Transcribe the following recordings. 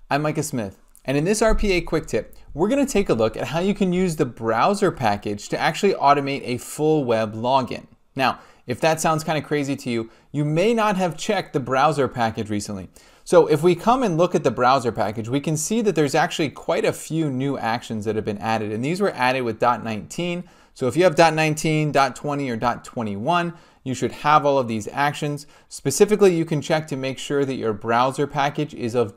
I'm Micah Smith, and in this RPA QuickTip, we're going to take a look at how you can use the browser package to actually automate a full web login. Now, if that sounds kind of crazy to you, you may not have checked the browser package recently. So if we come and look at the browser package, we can see that there's actually quite a few new actions that have been added, and these were added with .19. So if you have .19, .20, or .21, you should have all of these actions. Specifically, you can check to make sure that your browser package is of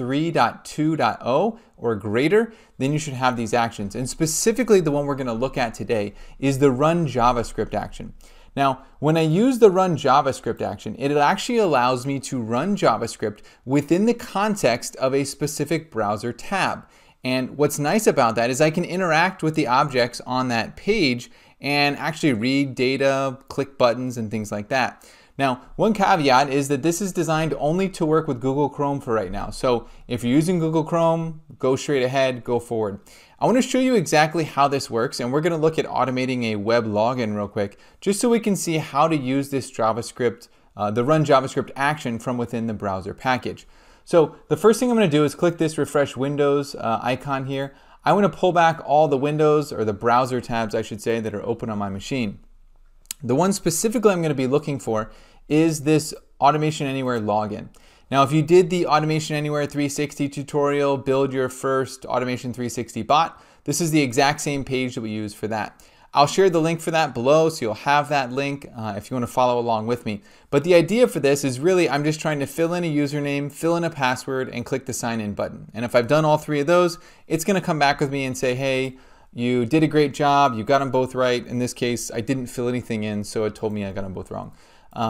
.3.2.0 or greater, then you should have these actions. And specifically, the one we're going to look at today is the Run Javascript action. Now, when I use the Run Javascript action, it actually allows me to run JavaScript within the context of a specific browser tab. And what's nice about that is I can interact with the objects on that page and actually read data, click buttons, and things like that. Now, one caveat is that this is designed only to work with Google Chrome for right now. So if you're using Google Chrome, go straight ahead, go forward. I want to show you exactly how this works, and we're going to look at automating a web login real quick, just so we can see how to use this JavaScript, the Run JavaScript action from within the browser package. So the first thing I'm going to do is click this refresh windows icon here. I want to pull back all the windows, or the browser tabs I should say, that are open on my machine. The one specifically I'm going to be looking for is this Automation Anywhere login. Now, if you did the Automation Anywhere 360 tutorial, build your first Automation 360 bot, this is the exact same page that we use for that. I'll share the link for that below, so you'll have that link if you want to follow along with me. But the idea for this is really I'm just trying to fill in a username, fill in a password, and click the sign in button. And if I've done all three of those, it's going to come back with me and say, hey, you did a great job, you got them both right. In this case, I didn't fill anything in, so it told me I got them both wrong.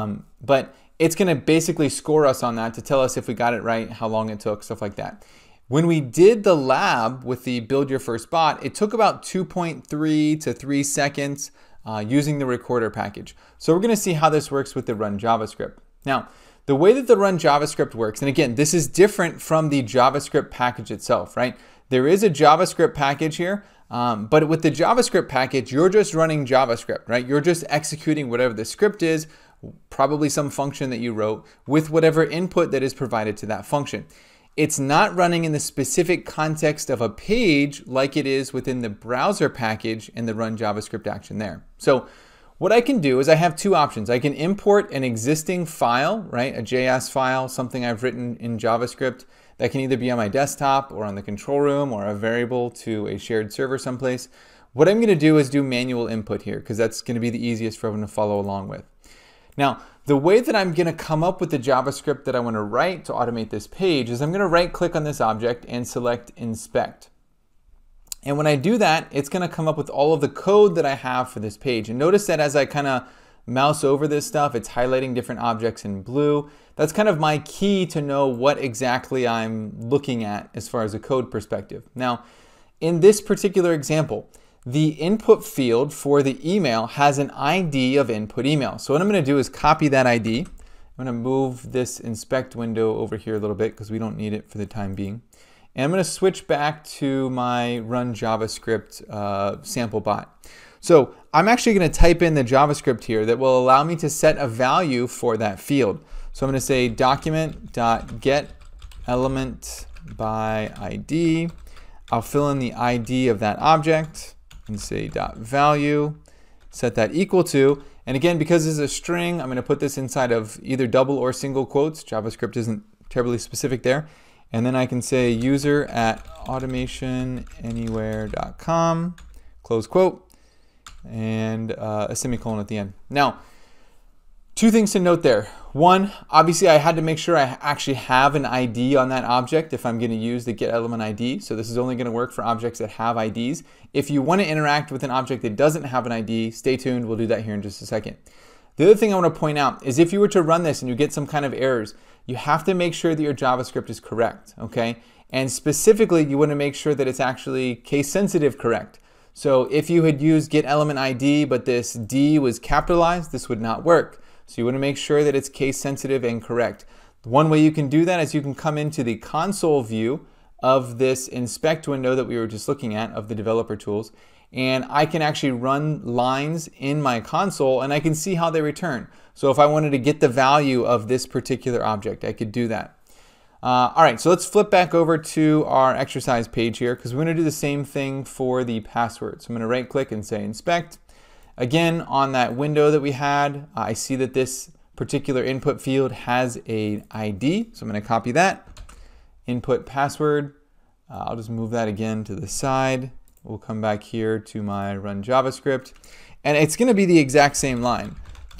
But it's going to basically score us on that to tell us if we got it right, how long it took, stuff like that. When we did the lab with the Build Your First Bot, it took about 2.3 to 3 seconds using the recorder package. So we're going to see how this works with the Run JavaScript. Now, the way that the Run JavaScript works, and again, this is different from the JavaScript package itself, right? There is a JavaScript package here, but with the JavaScript package, you're just running JavaScript, right? You're just executing whatever the script is, probably some function that you wrote, with whatever input that is provided to that function. It's not running in the specific context of a page like it is within the browser package and the Run JavaScript action there. So what I can do is I have two options. I can import an existing file, right? A JS file, something I've written in JavaScript that can either be on my desktop or on the control room or a variable to a shared server someplace. What I'm going to do is do manual input here because that's going to be the easiest for everyone to follow along with. Now, the way that I'm going to come up with the JavaScript that I want to write to automate this page is I'm going to right click on this object and select inspect. And when I do that, it's going to come up with all of the code that I have for this page. And notice that as I kind of mouse over this stuff, it's highlighting different objects in blue. That's kind of my key to know what exactly I'm looking at as far as a code perspective. Now, in this particular example, the input field for the email has an ID of input email. So what I'm going to do is copy that ID. I'm going to move this inspect window over here a little bit because we don't need it for the time being. And I'm going to switch back to my Run JavaScript sample bot. So I'm actually going to type in the JavaScript here that will allow me to set a value for that field. So I'm going to say document.getElementById. I'll fill in the ID of that object and say .value, set that equal to, and again, because this is a string, I'm going to put this inside of either double or single quotes. JavaScript isn't terribly specific there. And then I can say user@automationanywhere.com, close quote, and a semicolon at the end. Now, two things to note there. One, obviously I had to make sure I actually have an ID on that object if I'm going to use the getElementID. So this is only going to work for objects that have IDs. If you want to interact with an object that doesn't have an ID, stay tuned. We'll do that here in just a second. The other thing I want to point out is if you were to run this and you get some kind of errors, you have to make sure that your JavaScript is correct, okay? And specifically, you want to make sure that it's actually case sensitive correct. So if you had used getElementID, but this D was capitalized, this would not work. So you want to make sure that it's case sensitive and correct. One way you can do that is you can come into the console view of this inspect window that we were just looking at of the developer tools, and I can actually run lines in my console and I can see how they return. So if I wanted to get the value of this particular object, I could do that. All right, so let's flip back over to our exercise page here because we're going to do the same thing for the password. So I'm going to right click and say inspect. Again, on that window that we had, I see that this particular input field has an ID. So I'm going to copy that. Input password. I'll just move that again to the side. We'll come back here to my Run JavaScript. And it's going to be the exact same line.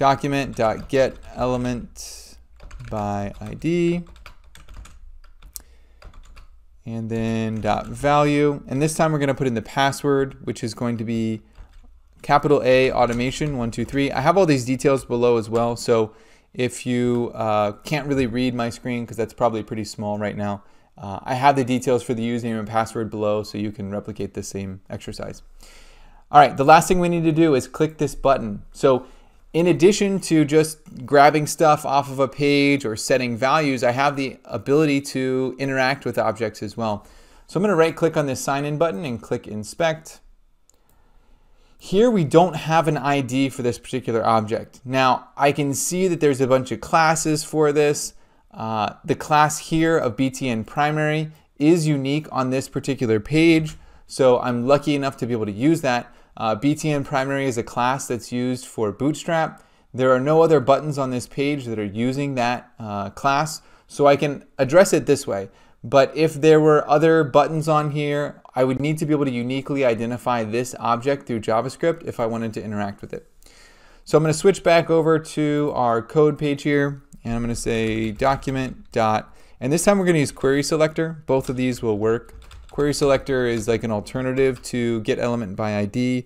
Document.getElementById. And then .value. And this time we're going to put in the password, which is going to be capital A automation 123. I have all these details below as well. So if you can't really read my screen, because that's probably pretty small right now, I have the details for the username and password below so you can replicate the same exercise. All right, the last thing we need to do is click this button. So in addition to just grabbing stuff off of a page or setting values, I have the ability to interact with objects as well. So I'm going to right click on this sign in button and click inspect. Here we don't have an ID for this particular object. Now I can see that there's a bunch of classes for this. The class here of BTN primary is unique on this particular page. So I'm lucky enough to be able to use that. BTN primary is a class that's used for Bootstrap. There are no other buttons on this page that are using that class, so I can address it this way. But if there were other buttons on here, I would need to be able to uniquely identify this object through JavaScript if I wanted to interact with it. So I'm going to switch back over to our code page here, and I'm going to say document dot, and this time we're going to use query selector. Both of these will work. Query selector is like an alternative to getElementById.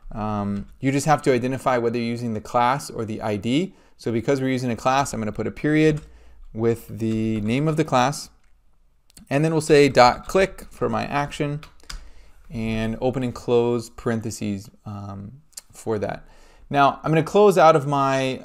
You just have to identify whether you're using the class or the ID. So because we're using a class, I'm going to put a period with the name of the class. And then we'll say .click for my action and open and close parentheses for that. Now I'm going to close out of my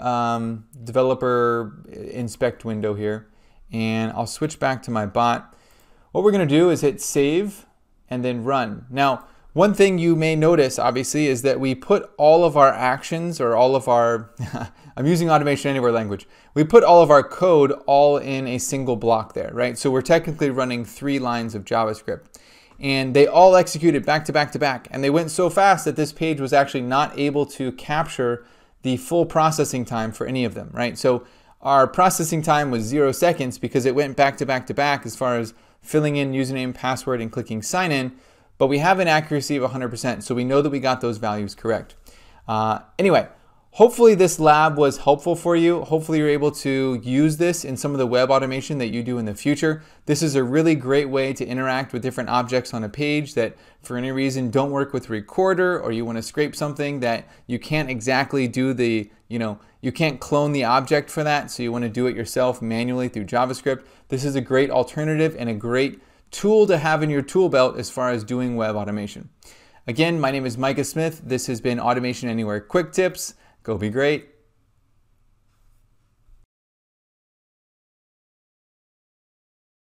developer inspect window here, and I'll switch back to my bot. What we're going to do is hit save and then run. Now, one thing you may notice, obviously, is that we put all of our actions or all of our, I'm using Automation Anywhere language, we put all of our code all in a single block there, right? So we're technically running 3 lines of JavaScript. And they all executed back to back to back. And they went so fast that this page was actually not able to capture the full processing time for any of them, right? So our processing time was 0 seconds because it went back to back to back as far as filling in username, password, and clicking sign in, but we have an accuracy of 100%, so we know that we got those values correct. Anyway, hopefully this lab was helpful for you. Hopefully you're able to use this in some of the web automation that you do in the future. This is a really great way to interact with different objects on a page that for any reason don't work with Recorder, or you want to scrape something that you can't exactly do the, you can't clone the object for that, so you want to do it yourself manually through JavaScript. This is a great alternative and a great tool to have in your tool belt as far as doing web automation. Again, my name is Micah Smith. This has been Automation Anywhere Quick Tips. Go be great.